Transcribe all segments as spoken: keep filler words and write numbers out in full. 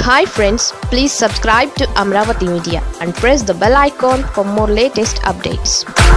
Hi friends, please subscribe to Amravati Media and press the bell icon for more latest updates.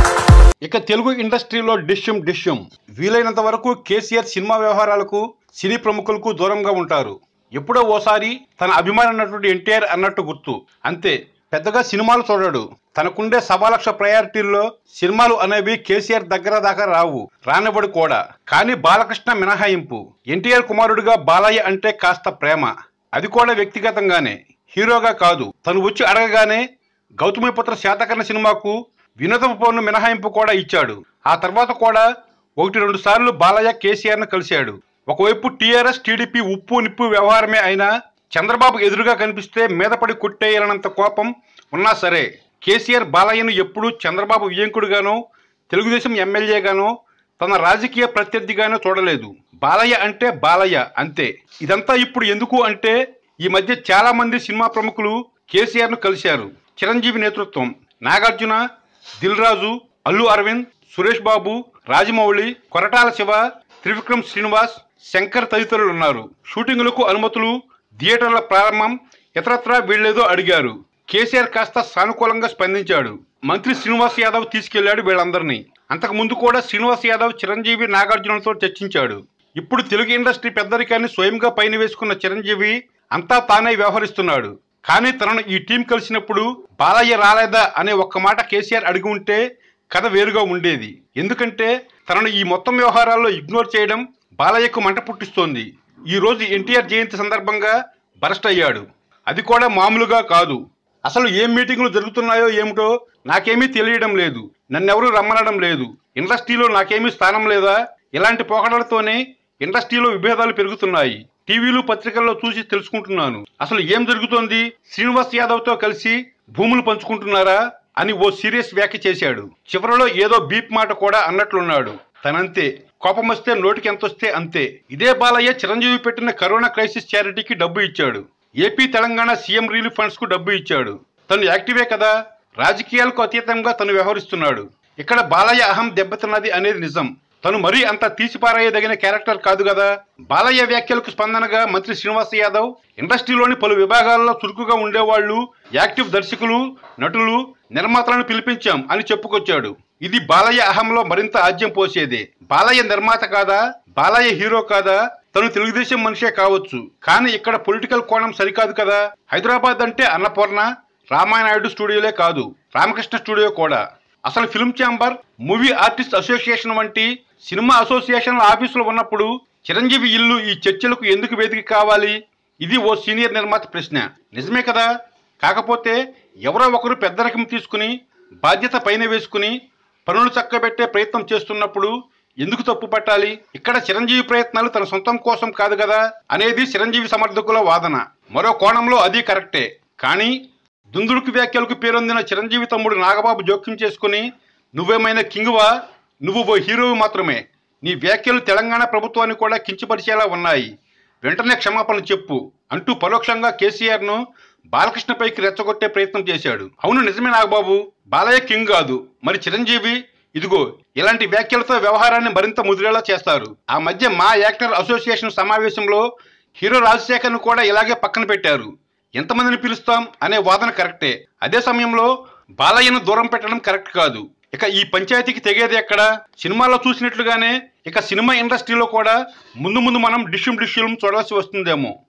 ఇక తెలుగు ఇండస్ట్రీలో డిష్యం డిష్యం వీలైనంత వరకు KCR cinema వ్యవహారాలకు సినీ ప్రముఖులకు దూరంగా ఉంటారు. ఎప్పుడో ఓసారి తన అభిమాన నటుడు ఎన్టీఆర్ అన్నట్టు గుర్తు, అంతే. పెద్దగా సినిమాలు చూడడు. తనకుండే సవా లక్ష ప్రయారిటీల్లో సినిమాలు అనేవి కేసీఆర్ దగ్గర దాకా రావు, రానివ్వడు కూడా. కానీ బాలకృష్ణ మినహాయింపు. ఎన్టీఆర్ కుమారుడిగా బాలయ్య అంటే కాస్త ప్రేమ, అది కూడా వ్యక్తిగతంగానే, హీరోగా కాదు. తను వచ్చి అడగగానే గౌతమిపుత్ర శాతకర్ణి సినిమాకు వినోదపు పన్ను మినహాయింపు కూడా ఇచ్చాడు. ఆ తర్వాత కూడా ఒకటి రెండు సార్లు బాలయ్య కేసీఆర్ ను కలిశాడు. ఒకవైపు టీఆర్ఎస్ టీడీపీ ఉప్పు నిప్పు వ్యవహారమే అయినా చంద్రబాబు ఎదురుగా కనిపిస్తే మీదపడి కొట్టేయాలన్నంత కోపం ఉన్నా సరే కేసీఆర్ బాలయ్యను ఎప్పుడూ చంద్రబాబు వియ్యంకుడుగానో తెలుగుదేశం ఎమ్మెల్యేగానో తన రాజకీయ ప్రత్యర్థిగానో చూడలేదు. బాలయ్య అంటే బాలయ్య, అంతే. ఇదంతా ఇప్పుడు ఎందుకు అంటే ఈ మధ్య చాలా మంది సినిమా ప్రముఖులు కేసీఆర్ ను కలిశారు. చిరంజీవి నేతృత్వం, నాగార్జున, దిల్ రాజు, అల్లు అరవింద్, సురేష్ బాబు, రాజమౌళి, కొరటాల శివ, త్రివిక్రమ్ శ్రీనివాస్, శంకర్ తదితరులు ఉన్నారు. షూటింగులకు అనుమతులు, థియేటర్ల ప్రారంభం, ఇతరత్రా వీళ్లేదో అడిగారు. కేసీఆర్ కాస్త సానుకూలంగా స్పందించాడు. మంత్రి శ్రీనివాస్ యాదవ్ తీసుకెళ్లాడు వీళ్ళందరినీ. అంతకు ముందు కూడా శ్రీనివాస్ యాదవ్ చిరంజీవి, నాగార్జునతో చర్చించాడు. ఇప్పుడు తెలుగు ఇండస్ట్రీ పెద్దరికాన్ని స్వయంగా పైన వేసుకున్న చిరంజీవి అంతా తానే వ్యవహరిస్తున్నాడు. కానీ తనను ఈ టీం కలిసినప్పుడు బాలయ్య రాలేదా అనే ఒక్క మాట కేసీఆర్ అడిగి ఉంటే కథ వేరుగా ఉండేది. ఎందుకంటే తనను ఈ మొత్తం వ్యవహారాల్లో ఇగ్నోర్ చేయడం బాలయ్యకు మంట పుట్టిస్తోంది. ఈ రోజు ఎన్టీఆర్ జయంతి సందర్భంగా బరస్ట్ అయ్యాడు. అది కూడా మామూలుగా కాదు. అసలు ఏం మీటింగులు జరుగుతున్నాయో ఏమిటో నాకేమీ తెలియడం లేదు, నన్నెవరూ రమ్మనడం లేదు, ఇండస్ట్రీలో నాకేమీ స్థానం లేదా, ఇలాంటి పోకడలతోనే ఇండస్ట్రీలో విభేదాలు పెరుగుతున్నాయి. టీవీలు పత్రికల్లో చూసి తెలుసుకుంటున్నాను అసలు ఏం జరుగుతోంది. శ్రీనివాస్ యాదవ్ తో కలిసి భూములు పంచుకుంటున్నారా అని ఓ సీరియస్ వ్యాఖ్య చేశాడు. చివరిలో ఏదో బీప్ మాట కూడా అన్నట్లున్నాడు. తనంతే, కోపం వస్తే నోటికి ఎంతొస్తే అంతే. ఇదే బాలయ్య చిరంజీవి పెట్టిన కరోనా క్రైసిస్ చారిటీకి డబ్బు ఇచ్చాడు. AP Telangana CM relief funds కు డబ్బు ఇచ్చాడు. తను యాక్టివే కదా, రాజకీయాలకు అతీతంగా తను వ్యవహరిస్తున్నాడు. ఇక్కడ బాలయ్య అహం దెబ్బతిన్నది అనేది నిజం. తను మరీ అంత తీసిపారేయదగిన క్యారెక్టర్ కాదు కదా. బాలయ్య వ్యాఖ్యలకు స్పందనగా మంత్రి శ్రీనివాస్ యాదవ్ ఇండస్ట్రీలోని పలు విభాగాల్లో చురుకుగా ఉండేవాళ్లు, యాక్టివ్ దర్శకులు, నటులు, నిర్మాతలను పిలిపించాం అని చెప్పుకొచ్చాడు. ఇది బాలయ్య అహంలో మరింత ఆజ్యం పోసేదే. బాలయ్య నిర్మాత కాదా, బాలయ్య హీరో కాదా, తను తెలుగుదేశం మనిషే కావచ్చు, కానీ ఇక్కడ పొలిటికల్ కోణం సరికాదు కదా. హైదరాబాద్ అంటే అన్నపూర్ణ, రామానాయుడు స్టూడియోలే కాదు, రామకృష్ణ స్టూడియో కూడా. అసలు film chamber, movie artist association వంటి సినిమా అసోసియేషన్ల ఆఫీసులు ఉన్నప్పుడు చిరంజీవి ఇల్లు ఈ చర్చలకు ఎందుకు వేదిక కావాలి? ఇది ఓ సీనియర్ నిర్మాత ప్రశ్న. నిజమే కదా. కాకపోతే ఎవరో ఒకరు పెద్ద రకం తీసుకుని బాధ్యత పైన వేసుకుని పనులు చక్కబెట్టే ప్రయత్నం చేస్తున్నప్పుడు ఎందుకు తప్పు పట్టాలి? ఇక్కడ చిరంజీవి ప్రయత్నాలు తన సొంతం కోసం కాదు కదా అనేది చిరంజీవి సమర్థకుల వాదన. మరో కోణంలో అది కరెక్టే. కానీ దుందుడుకు వ్యాఖ్యలకు పేరొందిన చిరంజీవి తమ్ముడు నాగబాబు జోక్యం చేసుకుని, నువ్వేమైనా కింగువా, నువ్వు ఓ హీరోవి మాత్రమే, నీ వ్యాఖ్యలు తెలంగాణ ప్రభుత్వాన్ని కూడా కించపరిచేలా ఉన్నాయి, వెంటనే క్షమాపణ చెప్పు అంటూ పరోక్షంగా కేసీఆర్ ను బాలకృష్ణపైకి రెచ్చగొట్టే ప్రయత్నం చేశాడు. అవును, నిజమే నాగబాబు, బాలయ్య కింగ్ కాదు, మరి చిరంజీవి ఇదిగో ఇలాంటి వ్యాఖ్యలతో వ్యవహారాన్ని మరింత ముదిరేలా చేస్తారు. ఆ మధ్య మా యాక్టర్ అసోసియేషన్ సమావేశంలో హీరో రాజశేఖర్ ను కూడా ఇలాగే పక్కన పెట్టారు. ఎంతమందిని పిలుస్తాం అనే వాదన కరెక్టే. అదే సమయంలో బాలయ్యను దూరం పెట్టడం కరెక్ట్ కాదు. ఇక ఈ పంచాయతీకి తెగేది ఎక్కడ? సినిమాలో చూసినట్లుగానే ఇక సినిమా ఇండస్ట్రీలో కూడా ముందు ముందు మనం డిష్యూమ్ డిష్యూమ్ చూడాల్సి వస్తుందేమో.